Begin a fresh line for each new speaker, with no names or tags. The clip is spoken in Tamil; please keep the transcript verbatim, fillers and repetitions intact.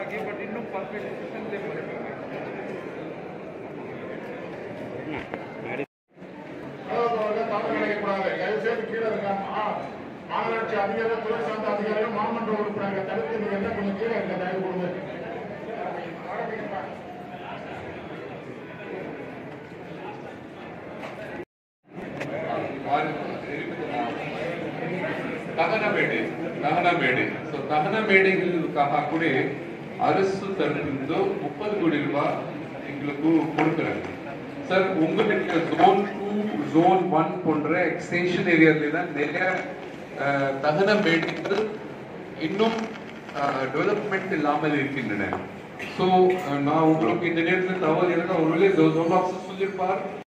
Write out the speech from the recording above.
ஆகி பட் இன்னும் பர்ஃபெக்ட் சிஸ்டம்லேயே பண்ணிருக்காங்க.
மாநகராட்சி அதிகாரிகள், துறை சார்ந்த அதிகாரிகள், மாமன்ற உறுப்பினர்கள் தடுத்து நீங்க என்ன கொஞ்சம் கீழே இருக்க தயவு கொடுங்க.
தகன மேடை தகன மேடை ஸோ தகன மேடைகளுக்காக கூட அரசு தரப்பிலிருந்து முப்பது கோடி ரூபாய் எங்களுக்கு கொடுக்குறாங்க சார். உங்களுக்கு ஜோன் டூ ஜோன் ஒன் போன்ற எக்ஸ்டென்ஷன் ஏரியாவில தான் நிறைய தகன மேடைகள் இன்னும் டெவலப்மெண்ட் இல்லாமல் இருக்கின்றன. ஸோ நான் உங்களுக்கு இந்த நேரத்தில் தகவல் இருந்தால் ஒருவேளை ஜோன் ஆஃபீஸர் சொல்லியிருப்பார்.